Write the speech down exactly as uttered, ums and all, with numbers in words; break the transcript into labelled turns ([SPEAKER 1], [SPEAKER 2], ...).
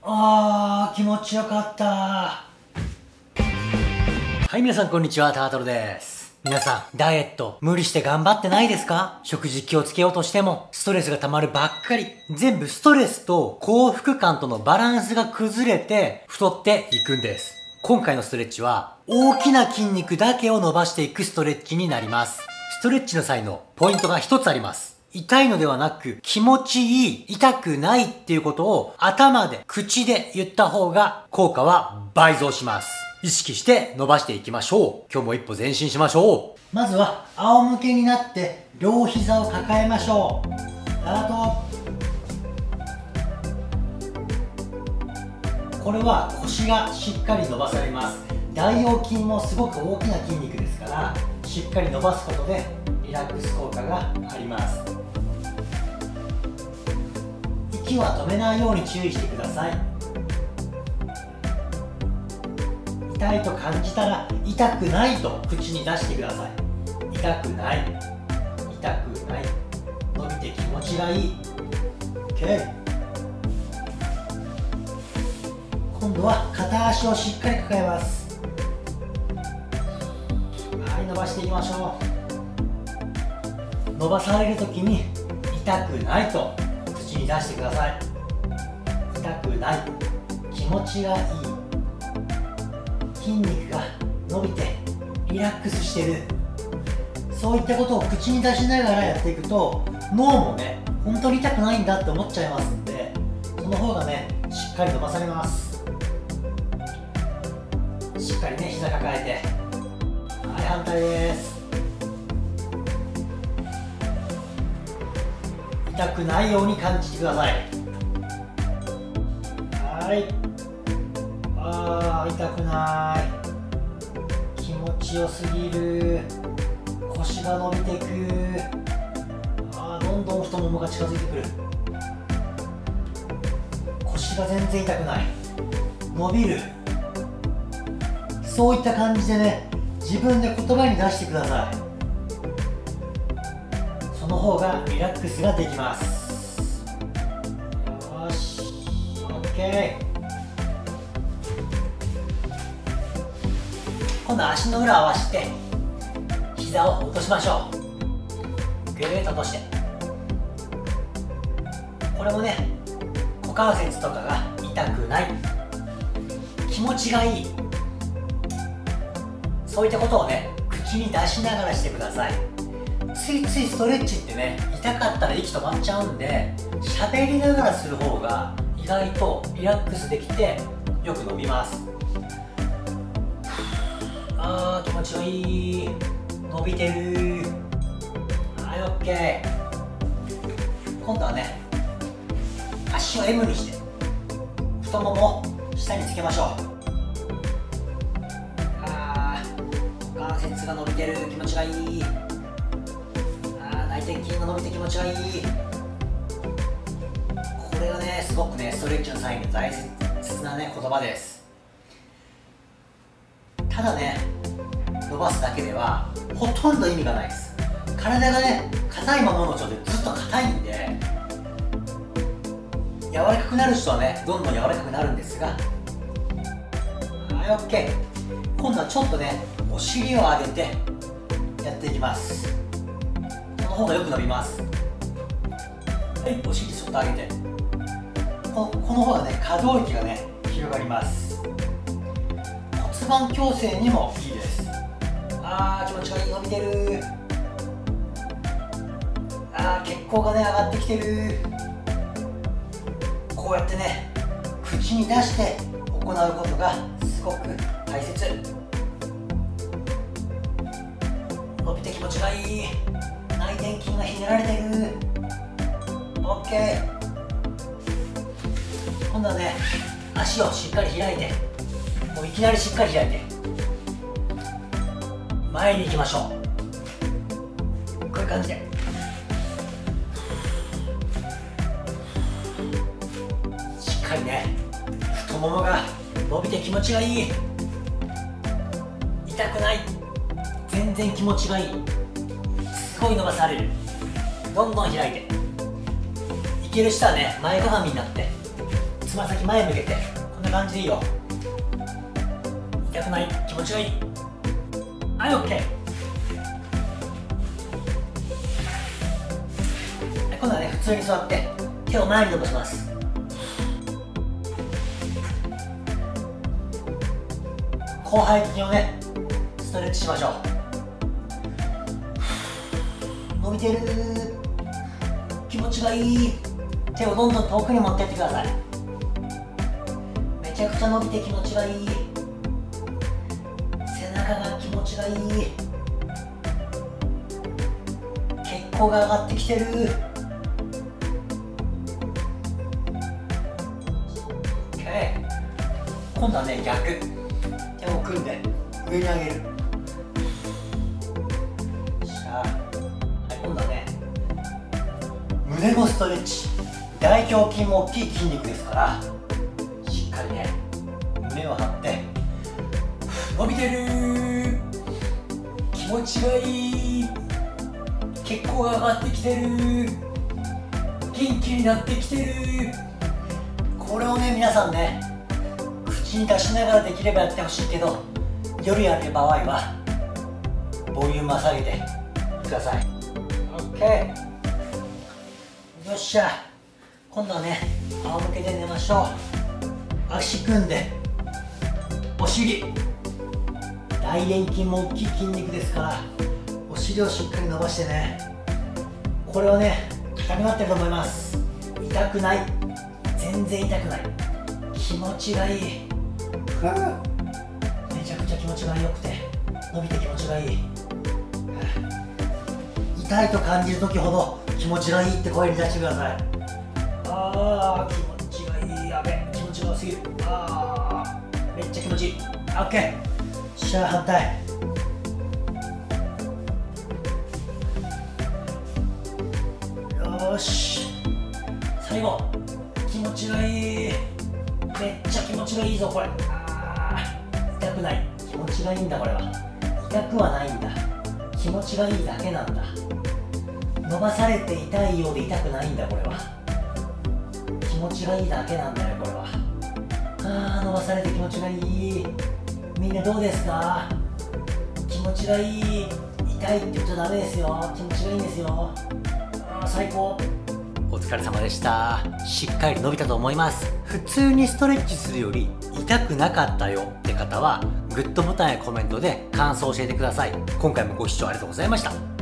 [SPEAKER 1] あー、気持ちよかった。はい、皆さんこんにちは、タートルです。皆さん、ダイエット、無理して頑張ってないですか？食事気をつけようとしても、ストレスが溜まるばっかり。全部ストレスと幸福感とのバランスが崩れて、太っていくんです。今回のストレッチは、大きな筋肉だけを伸ばしていくストレッチになります。ストレッチの際のポイントが一つあります。痛いのではなく、気持ちいい、痛くないっていうことを頭で、口で言った方が効果は倍増します。意識して伸ばしていきましょう。今日も一歩前進しましょう。まずは仰向けになって両膝を抱えましょう。スタート。これは腰がしっかり伸ばされます。大腰筋もすごく大きな筋肉ですから、しっかり伸ばすことでリラックス効果があります。息は止めないように注意してください。痛いと感じたら痛くないと口に出してください。痛くない、痛くない、伸びて気持ちがいい。 OK。 今度は片足をしっかり抱えます。はい、伸ばしていきましょう。伸ばされるときに痛くないと口に出してください。痛くない、気持ちがいい、筋肉が伸びてリラックスしてる、そういったことを口に出しながらやっていくと、脳もね、本当に痛くないんだって思っちゃいますんで、その方がね、しっかり伸ばされます。しっかりね、膝抱えて、はい、反対です。痛くないように感じてください。はい、あー、痛くない、気持ちよすぎる、腰が伸びていく、あー、どんどん太ももが近づいてくる、腰が全然痛くない、伸びる、そういった感じでね、自分で言葉に出してください。その方がリラックスができます。よし、 OK。 今度は足の裏を合わせて膝を落としましょう。ぐーっと落として、これもね、股関節とかが痛くない、気持ちがいい、そういったことをね、口に出しながらしてください。ついついストレッチってね、痛かったら息止まっちゃうんで、喋りながらする方が意外とリラックスできてよく伸びます。あー、気持ちがいい、伸びてる、はい、 OK。 今度はね、足を エム にして太ももを下につけましょう。あー、股関節が伸びてる、気持ちがいい、内転筋が伸びて気持ちがいい。これがね、すごくね、ストレッチの際に大切なね、言葉です。ただね、伸ばすだけではほとんど意味がないです。体がね、硬いままの状態でずっと硬いんで、柔らかくなる人はね、どんどん柔らかくなるんですが、はい、 OK。 今度はちょっとね、お尻を上げてやっていきます。この方がよく伸びます。はい、お尻ちょっと上げて、こ, この方がね、可動域がね、広がります。骨盤矯正にもいいです。あー、気持ちがいい、伸びてる、あー、血行がね、上がってきてる。こうやってね、口に出して行うことがすごく大切。伸びて気持ちがいい、内転筋がひねられてる。 OK。 今度はね、足をしっかり開いて、もういきなりしっかり開いて前に行きましょう。こういう感じで、しっかりね、太ももが伸びて気持ちがいい、痛くない、全然気持ちがいい、すごい伸ばされる。どんどん開いて、いける人はね、前かがみになってずつま先前向けてこんな感じでいいよ。痛くない、気持ちがいい。はい、 OK。 今度はね普通に座って手を前に伸ばします。広背筋をねストレッチしましょう。伸びてる、気持ちがいい。手をどんどん遠くに持ってってください。めちゃくちゃ伸びて気持ちがいい。背中が気持ちがいい。血行が上がってきてる。 OK。 今度はね逆、手を組んで上に上げる。しゃあ、はい、今度はね胸のストレッチ。大胸筋も大きい筋肉ですから、しっかりね胸を張って伸びてる、気持ちがいい。血行が上がってきてる、元気になってきてる。これをね皆さんね口に出しながらできればやってほしいけど、夜やる場合はボリュームは下げてください。 OK。 よっしゃ、今度はね仰向けで寝ましょう。足組んでお尻、大臀筋も大きい筋肉ですから、お尻をしっかり伸ばしてね。これはね痛くなってると思います。痛くない、全然痛くない、気持ちがいい。めちゃくちゃ気持ちが良くて伸びて気持ちがいい。痛いと感じる時ほど気持ちがいいって声に出してください。あー気持ちがいい。やべ、気持ちが良すぎる。あーめっちゃ気持ちいい。 OK。 しゃあ反対。よし、最後気持ちがいい。めっちゃ気持ちがいいぞこれ。あー痛くない、気持ちがいいんだ。これは痛くはないんだ、気持ちがいいだけなんだ。伸ばされて痛いようで痛くないんだ。これは気持ちがいいだけなんだよ。これはあー伸ばされて気持ちがいい。みんなどうですか？気持ちがいい。痛いって言っちゃダメですよ。気持ちがいいんですよ。あー最高。お疲れ様でした。しっかり伸びたと思います。普通にストレッチするより痛くなかったよって方はグッドボタンやコメントで感想を教えてください。今回もご視聴ありがとうございました。